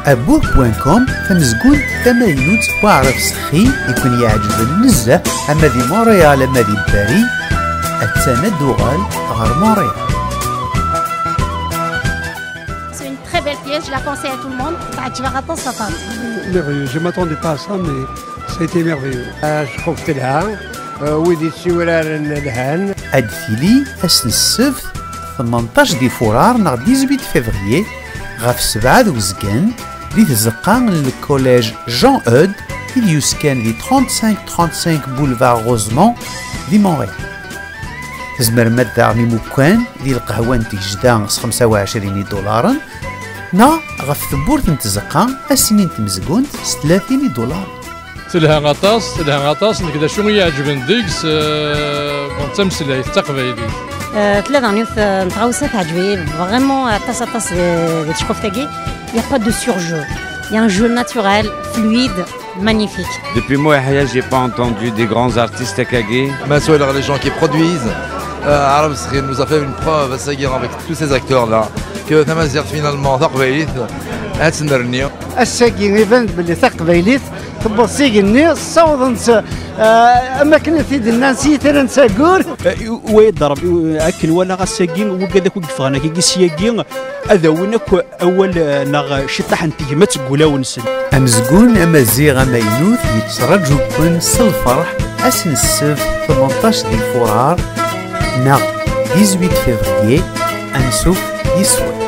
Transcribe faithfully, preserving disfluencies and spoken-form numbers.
أبوه بوان كوم فمزقون تماينوت واعرف سخي يكون يعجب النزه أما ذي مونريال أما ذي باري التانا دوغال غير مونريال. C'est une très belle pièce, je la conseille à tout le monde. Tu vas rater sa tante. Merveilleux, je ne m'attendais pas à ça, mais ça a été merveilleux. شفت لها ودي السورار لهان. أدفيلي أسن السبت ثمنطاش دي فورار نغ ثمانية عشر فيفريي غاف سبعة وزكان دي تزقان للكوليج جان أود اللي يسكن دي خمسة وثلاثين خمسة وثلاثين بولفار غوزمون دي مونريال. تزمر مدة ميموكان دي القهوة نتي جدا خمسة وعشرين دولارا نا غاف ثبورت نتزقان السنين تمزقون ثلاثين دولار. تلها غطاس تلها غطاس نكدا شنو يعجبني ديكس تمثيل تقبايلي ثلاثة نيوث نتغوصات عجبي فريمون طاس طاس اللي تشوف تاكي يا با دو سورجو يا ان جو ناتوريل فلويد magnifique. Depuis moi j'ai pas entendu des grands artistes à Kagé. Massoir les gens qui produisent Arab Sri nous a fait une preuve à Saguir avec tous ces acteurs là que Tamazir finalement تقبايليت أتنرني الساقي يبان باللي تقبايليت تبصيق الناس صوت أماكن في الناس يترنسا كور ويضرب أكل ولا غساقين وكذا كيفغانا كي سياقين هذا وينك أول نغ شطح نتيجة تقولا ونسن. أمزقون أما زيغ أما ينوث يترجو كون سلفرح أسن السف ثمنطاش دي فورار نغ ثمانية عشر فيفريي أنسوف يسوي.